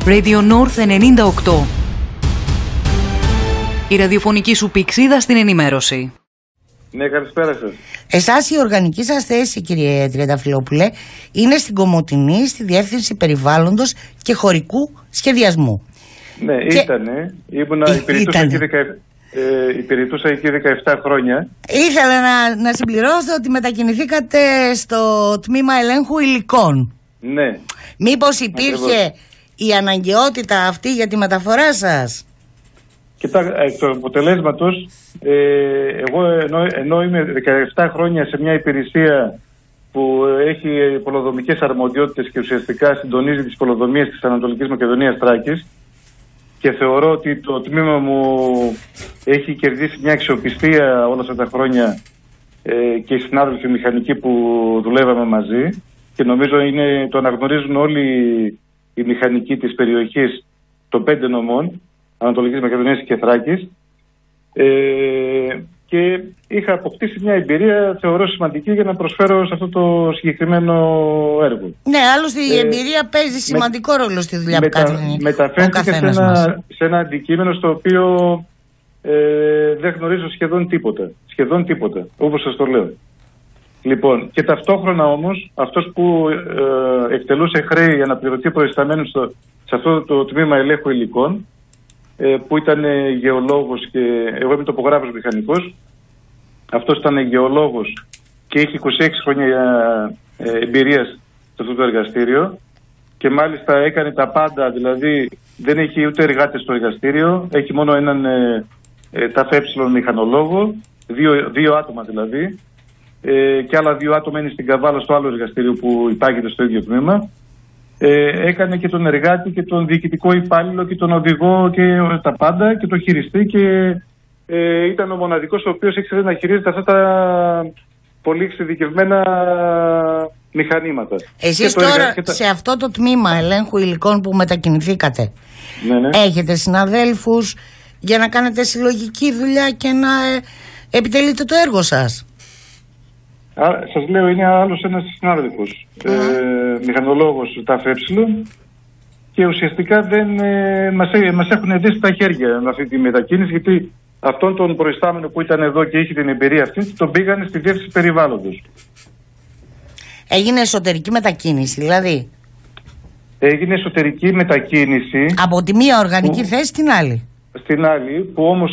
Radio North 98. Η ραδιοφωνική σου πηξίδα στην ενημέρωση. Ναι, καλησπέρα σας. Εσάς η οργανική σας θέση, κύριε Τριανταφυλόπουλε, είναι στην Κομοτηνή, στη Διεύθυνση Περιβάλλοντος και Χωρικού Σχεδιασμού. Ναι, ήτανε. Υπηρετούσα εκεί 17 χρόνια. Ήθελα να συμπληρώσω ότι μετακινηθήκατε στο τμήμα ελέγχου υλικών. Ναι. Μήπως υπήρχε η αναγκαιότητα αυτή για τη μεταφορά σας? Κοιτάξτε, εκ του αποτελέσματος, εγώ ενώ είμαι 17 χρόνια σε μια υπηρεσία που έχει πολεοδομικές αρμοδιότητες και ουσιαστικά συντονίζει τις πολεοδομίες της Ανατολικής Μακεδονίας Θράκης, και θεωρώ ότι το τμήμα μου έχει κερδίσει μια αξιοπιστία όλα αυτά τα χρόνια, και οι συνάδελφοι μηχανικοί που δουλεύαμε μαζί, και νομίζω το αναγνωρίζουν όλοι οι μηχανικοί της περιοχής των 5 νομών Ανατολικής Μακεδονίας και Θράκης, και είχα αποκτήσει μια εμπειρία, θεωρώ, σημαντική για να προσφέρω σε αυτό το συγκεκριμένο έργο. Ναι, άλλωστε η εμπειρία παίζει σημαντικό ρόλο στη δουλειά που κάνει μεταφέρθηκε ο καθένας μας. σε ένα αντικείμενο στο οποίο δεν γνωρίζω σχεδόν τίποτα, όπως σας το λέω. Λοιπόν, και ταυτόχρονα όμως αυτός που εκτελούσε χρέη για να πληρωθεί προϊσταμένος σε αυτό το τμήμα ελέγχου υλικών, που ήταν γεωλόγος, και εγώ είμαι τοπογράφος μηχανικός, αυτός ήταν γεωλόγος και είχε 26 χρόνια εμπειρίας σε αυτό το εργαστήριο, και μάλιστα έκανε τα πάντα, δηλαδή δεν έχει ούτε εργάτες στο εργαστήριο, έχει μόνο έναν ΤΑΦΕ μηχανολόγο, δύο άτομα δηλαδή, και άλλα 2 άτομα είναι στην Καβάλα στο άλλο εργαστήριο που υπάγεται στο ίδιο τμήμα. Έκανε και τον εργάτη και τον διοικητικό υπάλληλο και τον οδηγό και τα πάντα και τον χειριστή, και ήταν ο μοναδικός ο οποίος ήξερε να χειρίζεται αυτά τα πολύ εξειδικευμένα μηχανήματα. Εσείς τώρα σε αυτό το τμήμα ελέγχου υλικών που μετακινηθήκατε, ναι. Έχετε συναδέλφους για να κάνετε συλλογική δουλειά και να επιτελείτε το έργο σας? Σας λέω, είναι άλλος ένας συνάδελφος, μηχανολόγος ΤΑΦΕ, και ουσιαστικά μας έχουν δει στα χέρια με αυτή τη μετακίνηση, γιατί αυτόν τον προϊστάμενο που ήταν εδώ και είχε την εμπειρία αυτή, τον πήγανε στη Διεύθυνση Περιβάλλοντος. Έγινε εσωτερική μετακίνηση δηλαδή? Έγινε εσωτερική μετακίνηση. Από τη μία οργανική θέση στην άλλη? Στην άλλη, που όμως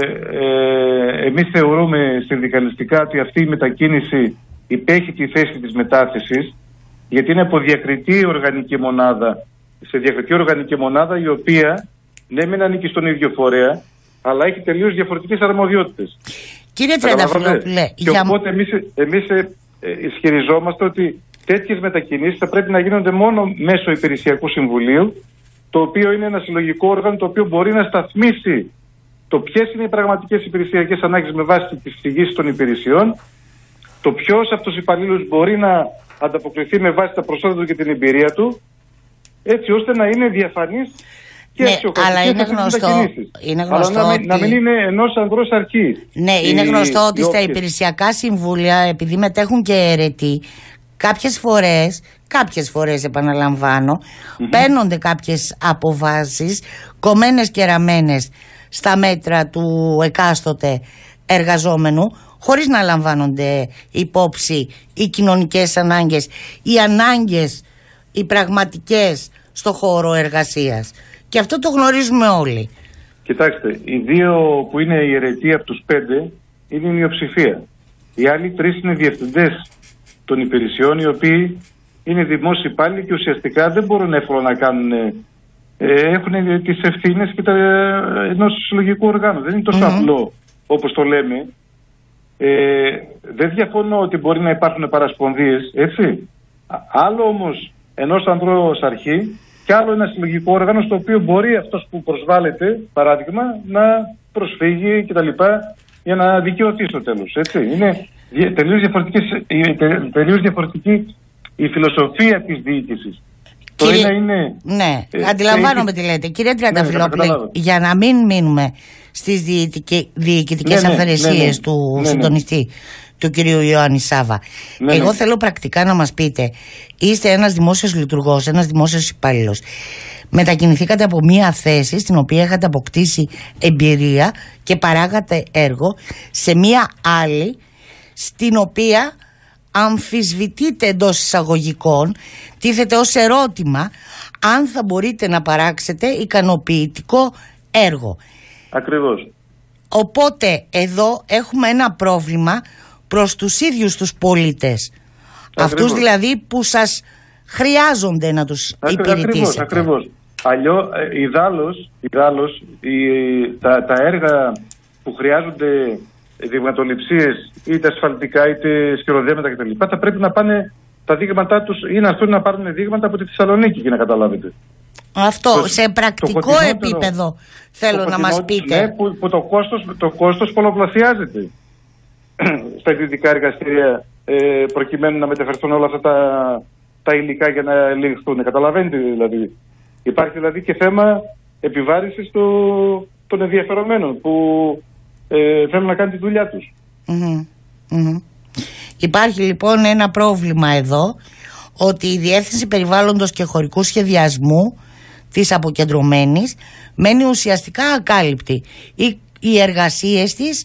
εμείς θεωρούμε συνδικαλιστικά ότι αυτή η μετακίνηση υπέχει τη θέση της μετάθεσης, γιατί είναι από διακριτή οργανική μονάδα σε διακριτή οργανική μονάδα, η οποία ναι μεν ανήκει στον ίδιο φορέα, αλλά έχει τελείως διαφορετικές αρμοδιότητες. Κύριε Τριανταφυλόπουλε, και οπότε εμείς ισχυριζόμαστε ότι τέτοιες μετακινήσεις θα πρέπει να γίνονται μόνο μέσω υπηρεσιακού συμβουλίου, το οποίο είναι ένα συλλογικό όργανο το οποίο μπορεί να σταθμίσει το ποιες είναι οι πραγματικές υπηρεσιακές ανάγκες με βάση τις εξηγήσεις των υπηρεσιών, το ποιος από τους υπαλλήλους μπορεί να ανταποκριθεί με βάση τα προσόντα του και την εμπειρία του, έτσι ώστε να είναι διαφανής και αλλά είναι γνωστό ότι... να μην είναι ενός ανδρός αρχή. Ναι, είναι γνωστό ότι στα υπηρεσιακά συμβούλια, επειδή μετέχουν και αιρετοί, κάποιες φορές επαναλαμβάνω, παίρνονται κάποιες αποφάσεις κομμένες και ραμμένες στα μέτρα του εκάστοτε εργαζόμενου, χωρίς να λαμβάνονται υπόψη οι κοινωνικές ανάγκες, οι ανάγκες, οι πραγματικές στο χώρο εργασίας. Και αυτό το γνωρίζουμε όλοι. Κοιτάξτε, οι 2 που είναι οι αιρετοί από τους 5 είναι η μειοψηφία. Οι άλλοι 3 είναι διευθυντές των υπηρεσιών, οι οποίοι είναι δημόσιοι υπάλληλοι και ουσιαστικά δεν μπορούν εύκολα να κάνουν, έχουν τις ευθύνες και ενός συλλογικού οργάνου. Δεν είναι τόσο απλό όπως το λέμε. Δεν διαφωνώ ότι μπορεί να υπάρχουν παρασπονδίες, έτσι. Άλλο όμως ενός ανδρός αρχή και άλλο ένα συλλογικό όργανο, στο οποίο μπορεί αυτός που προσβάλλεται, παράδειγμα, να προσφύγει κτλ. Για να δικαιωθεί στο τέλος, έτσι. Είναι τελείως διαφορετική η φιλοσοφία της διοίκησης. Ναι, αντιλαμβάνομαι τι λέτε. Κύριε Τριανταφυλόπουλε, για να μην μείνουμε στις διοικητικές αυθαιρεσίες του συντονιστή, του κυρίου Ιωάννη Σάβα, εγώ θέλω πρακτικά να μας πείτε, είστε ένας δημόσιος λειτουργός, ένας δημόσιος υπάλληλος. μετακινηθήκατε από μία θέση στην οποία είχατε αποκτήσει εμπειρία και παράγατε έργο σε μία άλλη στην οποία αμφισβητείτε εντός εισαγωγικών, τίθεται ως ερώτημα αν θα μπορείτε να παράξετε ικανοποιητικό έργο. Ακριβώς. Οπότε εδώ έχουμε ένα πρόβλημα προς τους ίδιους τους πολίτες. Ακριβώς. Αυτούς δηλαδή που σας χρειάζονται να τους υπηρετήσετε. Ακριβώς. Αλλιώς, ιδάλλως, τα έργα που χρειάζονται δειγματοληψίες, είτε ασφαλτικά είτε σκυροδέματα κτλ. Θα πρέπει να πάνε τα δείγματά τους ή να έρθουν να πάρουν δείγματα από τη Θεσσαλονίκη, για να καταλάβετε. Αυτό σε πρακτικό επίπεδο θέλω να μας πείτε. Ναι, που το κόστος πολλαπλασιάζεται στα εκδικητικά εργαστήρια, προκειμένου να μεταφερθούν όλα αυτά τα υλικά για να ελεγχθούν. Καταλαβαίνετε δηλαδή. Υπάρχει δηλαδή και θέμα επιβάρυνσης των ενδιαφερομένων που θέλουν να κάνουν τη δουλειά τους. Υπάρχει λοιπόν ένα πρόβλημα εδώ, ότι η Διεύθυνση Περιβάλλοντος και Χωρικού Σχεδιασμού της αποκεντρωμένης μένει ουσιαστικά ακάλυπτη. Οι εργασίες της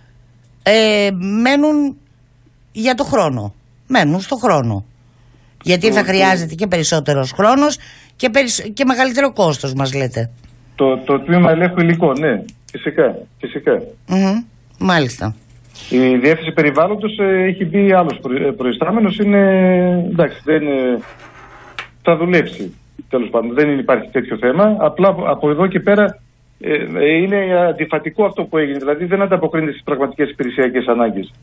μένουν για το χρόνο. Μένουν στο χρόνο. Γιατί θα χρειάζεται και περισσότερος χρόνος και μεγαλύτερο κόστος, μας λέτε. Το τμήμα ελέγχου υλικό, ναι. Φυσικά. Μάλιστα. Η Διεύθυνση Περιβάλλοντος έχει μπει άλλος προϊστάμενος. Εντάξει, θα δουλέψει. Τέλος πάντων, δεν υπάρχει τέτοιο θέμα. Απλά από εδώ και πέρα είναι αντιφατικό αυτό που έγινε. Δηλαδή δεν ανταποκρίνεται στις πραγματικές υπηρεσιακές ανάγκες.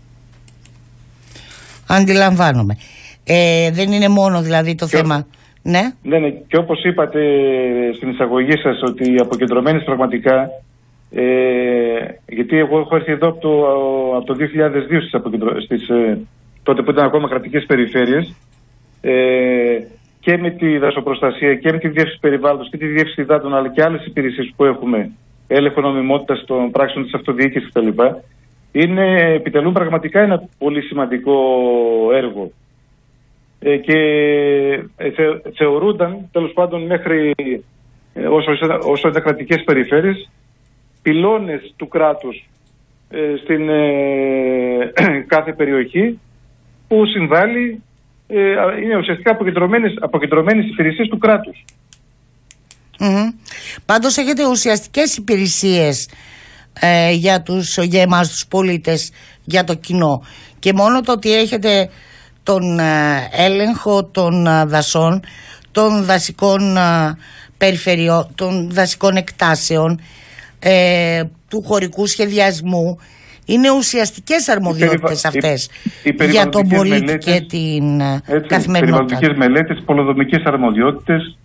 Αντιλαμβάνομαι. Δεν είναι μόνο δηλαδή το θέμα. Ναι. Και όπως είπατε στην εισαγωγή σας, ότι οι αποκεντρωμένες πραγματικά, γιατί εγώ έχω έρθει εδώ από το 2002 τότε που ήταν ακόμα κρατικές περιφέρειες, και με τη δασοπροστασία και με τη Διεύθυνση Περιβάλλοντος και τη Διεύθυνση Υδάτων, αλλά και άλλες υπηρεσίες που έχουμε, έλεγχο νομιμότητας των πράξεων της αυτοδιοίκησης κτλ. Επιτελούν πραγματικά ένα πολύ σημαντικό έργο. Και θεωρούνταν, τέλος πάντων, μέχρι όσο ήταν κρατικές περιφέρειες, πυλώνες του κράτους στην κάθε περιοχή, που συμβάλλει, είναι ουσιαστικά αποκεντρωμένες υπηρεσίες του κράτους. Πάντως έχετε ουσιαστικές υπηρεσίες για εμάς τους πολίτες, για το κοινό, και μόνο το ότι έχετε τον έλεγχο των δασών, των δασικών περιφερειών, των δασικών εκτάσεων, του χωρικού σχεδιασμού, είναι ουσιαστικές αρμοδιότητες αυτές για τον πολίτη και την καθημερινότητα. Περιβαλλοντικές μελέτες, πολεοδομικές αρμοδιότητες.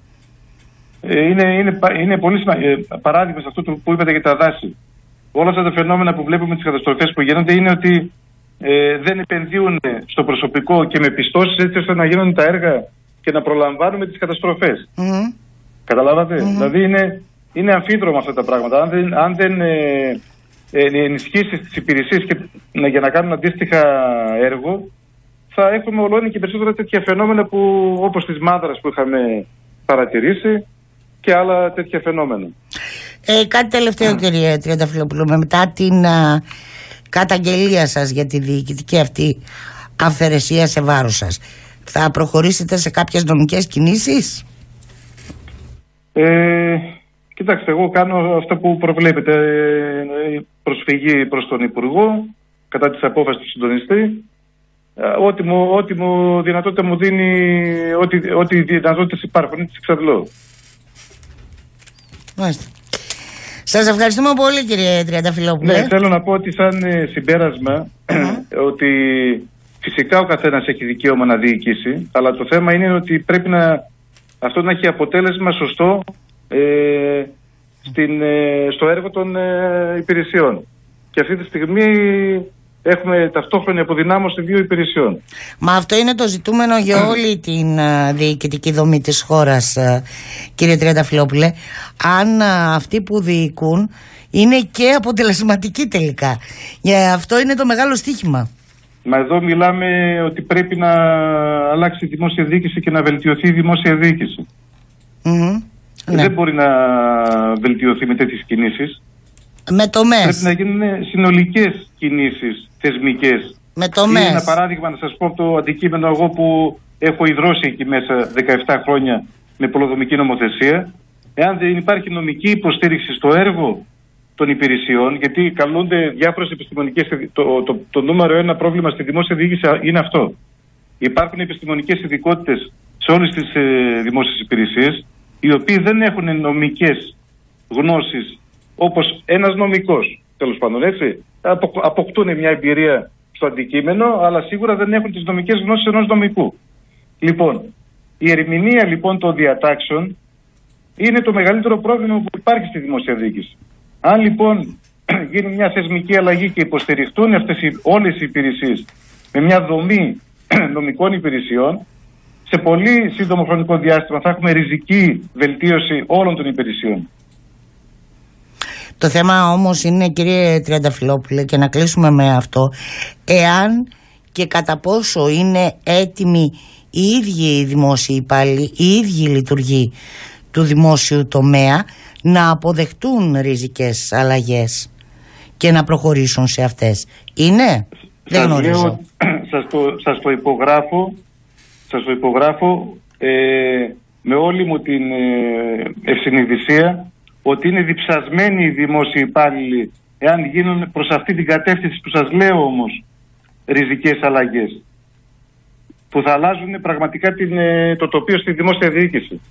Είναι πολύ σημαντικό. Παράδειγμα σε αυτό που είπατε για τα δάση. Όλα αυτά τα φαινόμενα που βλέπουμε, τις καταστροφές που γίνονται, είναι ότι δεν επενδύουν στο προσωπικό και με πιστώσεις, έτσι ώστε να γίνουν τα έργα και να προλαμβάνουμε τις καταστροφές. Καταλάβατε? Δηλαδή είναι αμφίδρομα αυτά τα πράγματα. Αν δεν ενισχύσει τις υπηρεσίες για να κάνουν αντίστοιχα έργο, θα έχουμε όλο και περισσότερα τέτοια φαινόμενα, όπως της Μάδρας που είχαμε παρατηρήσει και άλλα τέτοια φαινόμενα. Κάτι τελευταίο, κύριε Τριανταφυλόπουλο, μετά την καταγγελία σας για τη διοικητική αυτή αυθαιρεσία σε βάρος σας, θα προχωρήσετε σε κάποιες νομικές κινήσεις? Κοιτάξτε, εγώ κάνω αυτό που προβλέπετε, προσφυγή προς τον Υπουργό κατά της απόφασης του συντονιστή. Ό,τι μου δυνατότητα μου δίνει, ό,τι δυνατότητες υπάρχουν, τις εξαντλώ. Μάλιστα. Σας ευχαριστούμε πολύ, κύριε Τριανταφυλόπουλε. Ναι, θέλω να πω ότι σαν συμπέρασμα ότι φυσικά ο καθένας έχει δικαίωμα να διοικήσει, αλλά το θέμα είναι ότι πρέπει αυτό να έχει αποτέλεσμα σωστό στο έργο των υπηρεσιών. Και αυτή τη στιγμή έχουμε ταυτόχρονη αποδυνάμωση δύο υπηρεσιών. Μα αυτό είναι το ζητούμενο για όλη την διοικητική δομή της χώρας, κύριε Τριανταφυλόπουλε. Αν αυτοί που διοικούν είναι και αποτελεσματικοί τελικά. Αυτό είναι το μεγάλο στοίχημα. Μα εδώ μιλάμε ότι πρέπει να αλλάξει η δημόσια διοίκηση και να βελτιωθεί η δημόσια διοίκηση. δεν μπορεί να βελτιωθεί με τέτοιες κινήσεις. Με τομές. Πρέπει να γίνουν συνολικές κινήσεις, θεσμικές. Με τομές. Είναι ένα παράδειγμα να σας πω από το αντικείμενο εγώ που έχω ιδρώσει εκεί μέσα 17 χρόνια με πολεοδομική νομοθεσία. Εάν δεν υπάρχει νομική υποστήριξη στο έργο των υπηρεσιών, γιατί καλούνται διάφορες επιστημονικές... Το νούμερο ένα πρόβλημα στη δημόσια διοίκηση είναι αυτό. Υπάρχουν επιστημονικές ειδικότητες σε όλες τις δημόσιες υπηρεσίες, οι οποίοι δεν έχουν νομικές γνώσεις, όπως ένας νομικός, τέλος πάντων, έτσι. Αποκτούν μια εμπειρία στο αντικείμενο, αλλά σίγουρα δεν έχουν τις νομικές γνώσεις ενός νομικού. Λοιπόν, η ερμηνεία λοιπόν των διατάξεων είναι το μεγαλύτερο πρόβλημα που υπάρχει στη δημόσια διοίκηση. Αν λοιπόν γίνει μια θεσμική αλλαγή και υποστηριχτούν όλες οι υπηρεσίες με μια δομή νομικών υπηρεσιών, σε πολύ σύντομο χρονικό διάστημα θα έχουμε ριζική βελτίωση όλων των υπηρεσιών. Το θέμα όμως είναι, κύριε Τριανταφυλόπουλε, και να κλείσουμε με αυτό, εάν και κατά πόσο είναι έτοιμοι οι ίδιοι οι δημόσιοι υπάλληλοι, οι ίδιοι οι λειτουργοί του δημόσιου τομέα να αποδεχτούν ριζικές αλλαγές και να προχωρήσουν σε αυτές. Είναι? Δεν γνωρίζω. Σας το υπογράφω με όλη μου την ευσυνειδησία ότι είναι διψασμένοι οι δημόσιοι υπάλληλοι εάν γίνουν προς αυτή την κατεύθυνση που σας λέω όμως ριζικές αλλαγές που θα αλλάζουν πραγματικά το τοπίο στη δημόσια διοίκηση.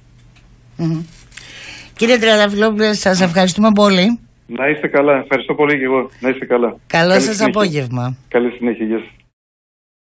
Κύριε Τριανταφυλόπουλε, σας ευχαριστούμε πολύ. Να είστε καλά. Ευχαριστώ πολύ και εγώ. Να είστε καλά. Καλό σας απόγευμα. Καλή συνέχεια. Γεια σας.